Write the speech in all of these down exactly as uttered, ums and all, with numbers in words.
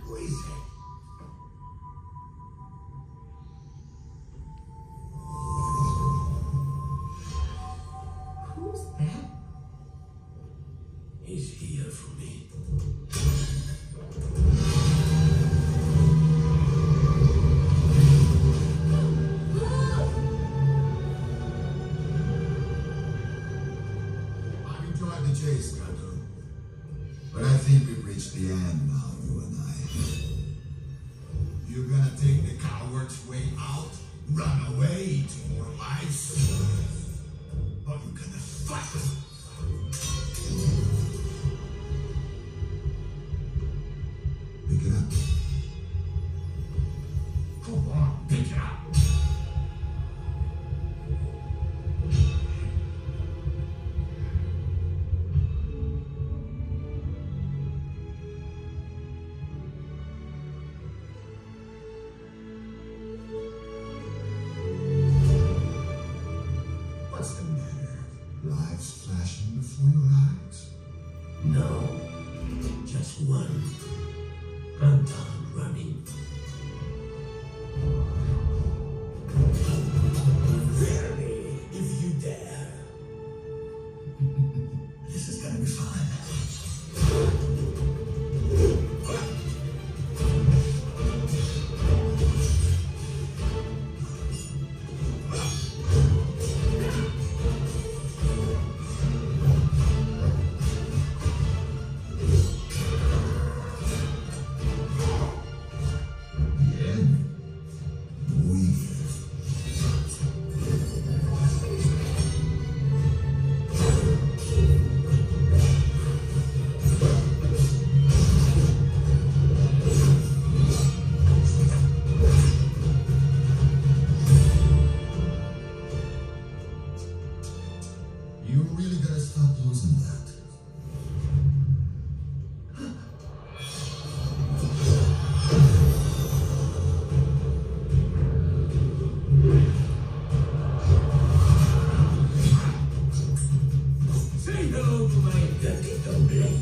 Who is it? Who's that? He's here for me. I've enjoyed the chase, Kato. But I think we've reached the end now, you and I. You're gonna take the coward's way out, run away to more lives, or you're gonna fight. Pick it up. Come on, pick it up. What's the matter? Lives flashing before your eyes? No, just one. I'm done running. Fear me if you dare. This is gonna be fun. You really gotta stop losing that. Say hello to my gatito blade.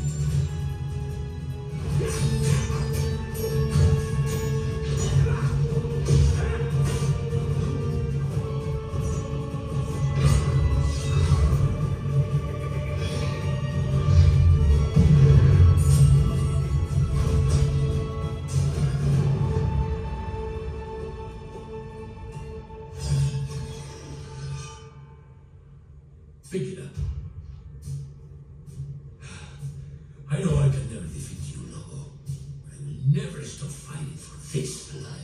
Pick it up. I know I can never defeat you, Lobo. I will never stop fighting for this life.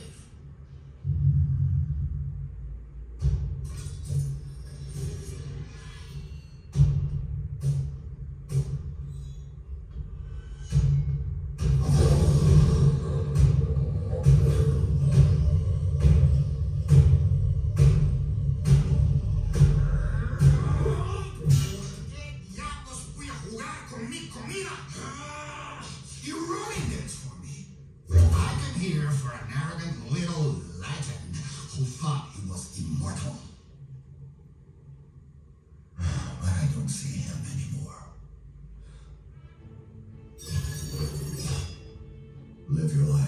You ruined it for me. I came here for an arrogant little legend who thought he was immortal. But I don't see him anymore. Live your life.